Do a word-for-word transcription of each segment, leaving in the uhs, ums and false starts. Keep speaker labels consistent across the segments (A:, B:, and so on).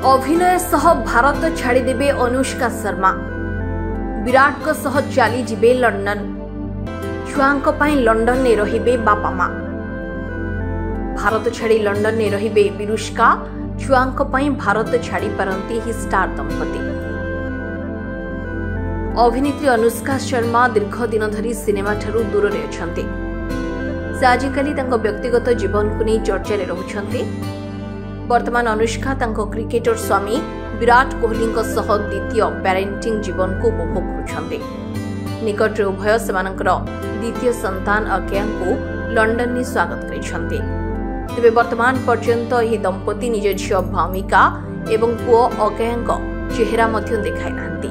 A: अभिनय सह भारत छाड़ी देबे अनुष्का शर्मा। विराट को सह चली जिबे लंडन। छुआंक पई लंडन ने रहिबे बापा मां। भारत छाड़ी लंडन ने रहिबे विरुषका। छुआंक पई भारत छाड़ी पारंती ही स्टार दंपति। अभिनेत्री अनुष्का शर्मा दीर्घ दिन धरी सिनेमा ठारू दूर रे अछंती। से आजिकाली तांको व्यक्तिगत जीवन को नहीं चर्चा रे रहुछंती। वर्तमान अनुष्का तांको क्रिकेटर स्वामी विराट कोहली सह द्वितीय पेरेंटिंग जीवन को उपभोग करुछंती। निकट उभय सेमानकर द्वितीय संतान अज्ञा को लंडन में स्वागत करिछंती। तेबे वर्तमान पर्यंत यह दंपति निज झियो भूमिका एवं पुओ अज्ञा चेहरा मध्य देखाई नांती।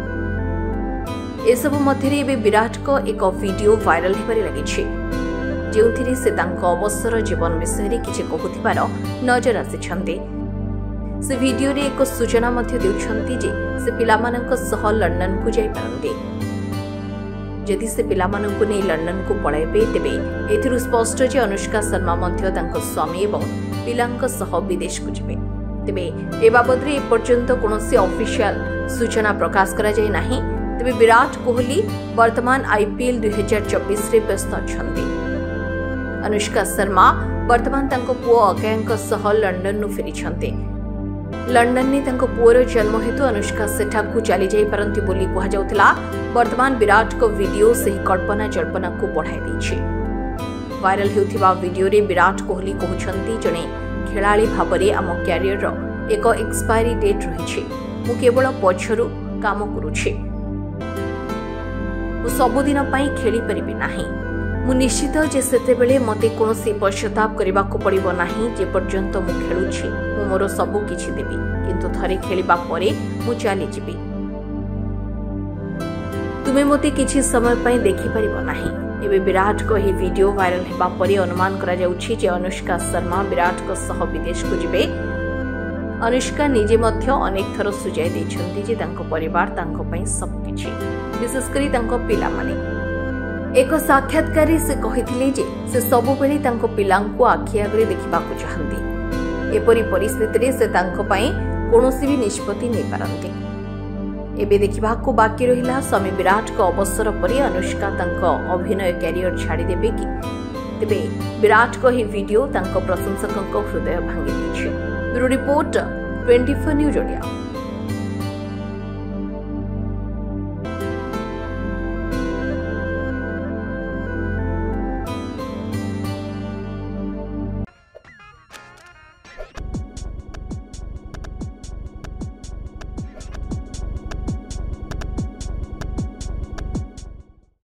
A: एसबु मध्यरे एबे विराट को एक वीडियो वायरल हेबारे लागिछि, जेउथिरे से तांको अवसर जीवन विषय किछि कहूथिबार नजर आसिछन्ते। से वीडियो रे एक सूचना मध्य देउछन्ती जे से पिलामानक सह लंडन को जाई पारंते। यदि से पिलामानक नै लंडन को पळाइबे तेबे एथिरु स्पष्ट जे अनुष्का शर्मा मध्य तांको स्वामी एवं पिलांक सह विदेश को जिबे। तेबे ए बाबद रे पर्यंत कोनोसी ऑफिशियल सूचना प्रकाश करा जाय नाही। तेबे विराट कोहली वर्तमान आईपीएल दुई हजार चौबीस रे व्यस्त अछन्ती। अनुष्का शर्मा वर्तमान तांको पुओ अज्ञा सह लंडन नु फेरिछन्ते। लंडन ने तांको पुओर जन्म हेतु अनुष्का सेठाकु चली जाई पारंती बोली कहा जाउथला। वर्तमान विराट को वीडियो से कल्पना जल्पना को बढ़ाई दैछि। वायरल हेउथिबा वीडियो रे विराट कोहली कहउछन्ती, जणे खेलाड़ी भाबरे आम कैरियर रो एक एक्सपायरी डेट रहिछि। मु केवल पछरु काम करूछि। मु सबुदिन पई खेली परिबि नाही। मु निश्चित जे सेतेबेले मते कोनोसी पश्चाताप करबा को पड़िबो नाही। जे पर्यंत मु खेलुछि मु मोर सबु किछि देबी, किंतु थरे खेलिबा परे मु चली जिबी। तुमे मते किछि समय पई देखि परिबो नाही। एबे विराट को ही वीडियो वायरल हेबा परे अनुमान करा जाउछि जे अनुष्का शर्मा विराट को सह विदेश को जिबे। अनुष्का निजे मध्य अनेक थर सुझाई दैछन्ती जे तांको परिवार तांको पई सब किछि, विशेष करी तांको पिला माने। एक साक्षात्कार से कहिथिले जे से सबु बेले तांको पिलांको आखि आगरे देखिबाकू चाहंती। एपरि परिस्थिति रे से तांको पई कोनोसी भी निष्पत्ति नै पारंती। एबे देखिबाकू बाकी रहिला स्वामी विराट को अवसर परि अनुष्का तांको अभिनय कैरियर छाड़ी देबे कि। तेबे विराट को ही वीडियो तांको प्रशंसकंको हृदय भांगी दैछि। Bureau report twenty four news Odia.